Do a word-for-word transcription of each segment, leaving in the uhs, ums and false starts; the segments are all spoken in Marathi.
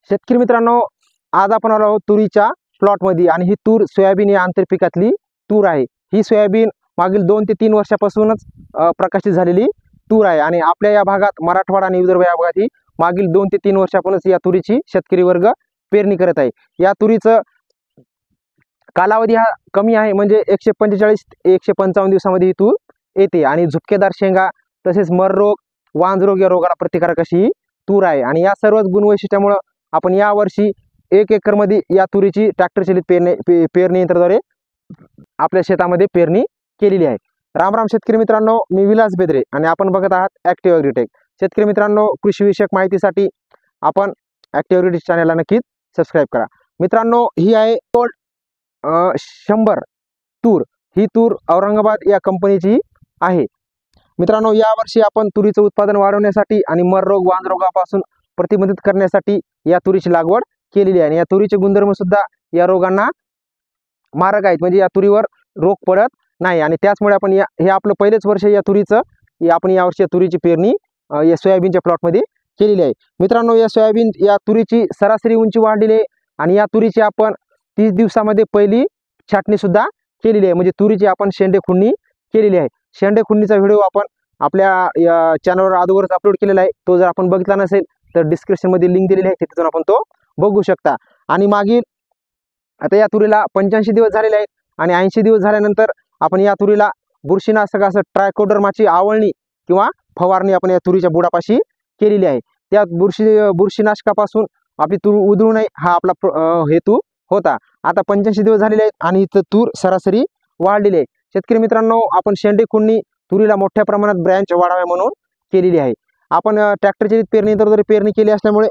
शेतकरी मित्रांनो, आज आपण आलो आहोत तुरीच्या प्लॉटमध्ये आणि ही तूर सोयाबीन या आंतरपिकातली तूर आहे। ही सोयाबीन मागील दोन ते तीन वर्षापासूनच प्रकाशित झालेली तूर आहे आणि आपल्या या भागात मराठवाडा आणि विदर्भ या भागात ही मागील दोन ते तीन वर्षापासूनच या तुरीची शेतकरी वर्ग पेरणी करत आहे। या तुरीचं कालावधी हा कमी आहे, म्हणजे एकशे पंचेचाळीस एकशे पंचावन्न दिवसामध्ये ही तूर येते आणि झुपकेदार शेंगा तसेच मर रोग, वांज रोग या रोगाला प्रतिकारक अशी ही तूर आहे। आणि या सर्व गुणवैशिष्ट्यामुळे आपण या वर्षी एक एकर मध्ये या तुरीची ट्रॅक्टर चलित पेरणी पे, पेरणी यंत्राद्वारे आपल्या शेतामध्ये पेरणी केलेली आहे। राम राम शेतकरी मित्रांनो, मी विलास बेदरे आणि आपण बघत आहात ॲक्टिव्ह ॲग्रीटेक। शेतकरी मित्रांनो, कृषी विषयक माहितीसाठी आपण ॲक्टिव्ह ॲग्रीटेक चॅनलला नक्कीच सबस्क्राईब करा। मित्रांनो, ही आहे गोल्ड शंभर तूर। ही तूर औरंगाबाद या कंपनीची आहे। मित्रांनो, यावर्षी आपण तुरीचं उत्पादन वाढवण्यासाठी आणि मर रोग, वांज रोगापासून प्रतिबंधित करण्यासाठी या तुरीची लागवड केलेली आहे आणि या तुरीचे गुणधर्म सुद्धा या रोगांना मारक आहेत, म्हणजे या तुरीवर रोग पडत नाही आणि त्याचमुळे आपण या हे आपलं पहिलेच वर्ष या तुरीचं आपण यावर्षी या तुरीची पेरणी या सोयाबीनच्या प्लॉटमध्ये केलेली आहे। मित्रांनो, या सोयाबीन या तुरीची सरासरी उंची वाढलेली आहे आणि या तुरीची आपण तीस दिवसामध्ये पहिली छाटणी सुद्धा केलेली आहे, म्हणजे तुरीची आपण शेंडे खुडणी केलेली आहे। शेंडे खुडणीचा व्हिडिओ आपण आपल्या या चॅनलवर अगोदरच अपलोड केलेला आहे। तो जर आपण बघितला नसेल तर डिस्क्रिप्शन मध्ये लिंक दिलेली आहे, तिथून आपण तो बघू शकता। आणि मागील आता या तुरीला पंच्याऐंशी दिवस झालेले आहेत आणि ऐंशी दिवस झाल्यानंतर आपण या तुरीला बुरशीनाशक असं ट्रायकोडर्माची आवळणी किंवा फवारणी आपण या तुरीच्या बुडापाशी केलेली आहे। त्या बुरशी बुरशीनाशकापासून आपली तूर उधळू नये हा आपला हेतू होता। आता पंच्याऐंशी दिवस झालेले आहेत आणि इथं तूर सरासरी वाढलेली आहे। शेतकरी मित्रांनो, आपण शेंडे खुडणी तुरीला मोठ्या प्रमाणात ब्रँच वाढावे म्हणून केलेली आहे। आपण ट्रॅक्टर चलित पेरणी यंत्राद्वारे पेरणी केली असल्यामुळे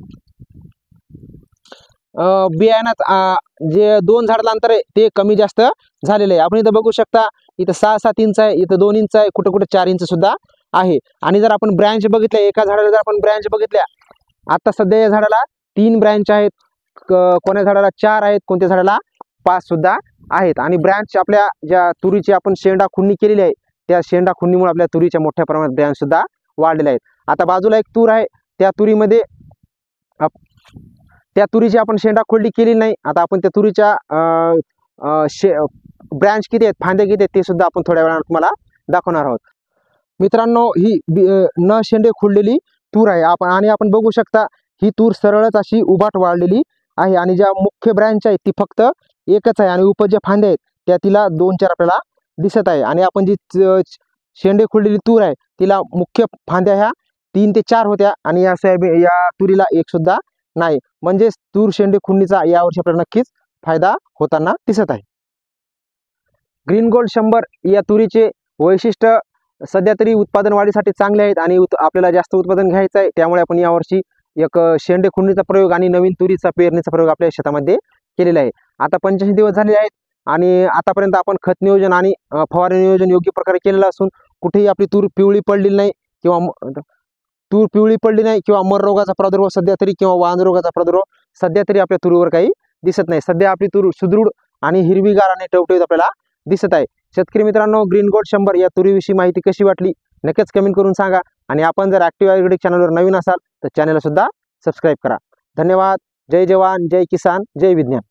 बियाण्यात जे दोन झाडाला अंतर आहे ते कमी जास्त झालेलं आहे। आपण इथं बघू शकता, इथं सहा सात इंच आहे, इथं दोन इंच आहे, कुठं कुठं चार इंच सुद्धा आहे। आणि जर आपण ब्रँच बघितल्या, एका झाडाला जर आपण ब्रँच बघितल्या, आता सध्या या झाडाला तीन ब्रँच आहेत, कोणत्या झाडाला चार आहेत, कोणत्या झाडाला पाच सुद्धा आहेत। आणि ब्रँच आपल्या ज्या तुरीची आपण शेंडा खुडणी केलेली आहे त्या शेंडा खुडणीमुळे आपल्या तुरीच्या मोठ्या प्रमाणात ब्रँच सुद्धा वाढलेले आहेत। आता बाजूला एक तूर आहे, त्या तुरीमध्ये त्या तुरीची आपण शेंडा खुडणी केली नाही। आता आपण त्या तुरीच्या शे ब्रँच किती आहेत, फांद्या किती आहेत ते सुद्धा आपण थोड्या वेळानं तुम्हाला दाखवणार आहोत। मित्रांनो, ही न शेंडे खुडलेली तूर आहे आपण आणि आपण बघू शकता ही तूर सरळच अशी उभाट वाढलेली आहे आणि ज्या मुख्य ब्रँच आहे ती फक्त एकच आहे आणि उप ज्या फांद्या आहेत त्या तिला दोन चार आपल्याला दिसत आहे। आणि आपण जी शेंडे खुडलेली तूर आहे तिला मुख्य फांद्या ह्या तीन ते चार होत्या आणि या सोयाबीन या तुरीला एक सुद्धा नाही, म्हणजे तूर शेंडे खुडणीचा यावर्षी आपल्याला नक्कीच फायदा होताना दिसत आहे। ग्रीन गोल्ड शंभर या तुरीचे वैशिष्ट्य सध्या तरी उत्पादन वाढीसाठी चांगले आहेत आणि आपल्याला जास्त उत्पादन घ्यायचं आहे, त्यामुळे आपण यावर्षी एक शेंडे खुडणीचा प्रयोग आणि नवीन तुरीचा पेरणीचा प्रयोग आपल्या शेतामध्ये केलेला आहे। आता पंच्याऐंशी दिवस झालेले आहेत आणि आतापर्यंत आपण खत नियोजन आणि फवारणी नियोजन योग्य प्रकारे केलेलं असून कुठेही आपली तूर पिवळी पडलेली नाही किंवा तूर पिवळी पडली नाही किंवा मर रोगाचा प्रादुर्भाव सध्या तरी किंवा वांज रोगाचा प्रादुर्भाव सध्या तरी आपल्या तुरीवर काही दिसत नाही। सध्या आपली तूर सुदृढ आणि हिरवीगार आणि टवटवीत आपल्याला दिसत आहे। शेतकरी मित्रांनो, ग्रीन गोल्ड शंभर या तुरीविषयी माहिती कशी वाटली नक्कीच कमेंट करून सांगा आणि आपण जर ॲक्टिव्ह ॲग्रीटेक चॅनलवर नवीन असाल तर चॅनलला सुद्धा सबस्क्राईब करा। धन्यवाद। जय जवान, जय किसान, जय विज्ञान।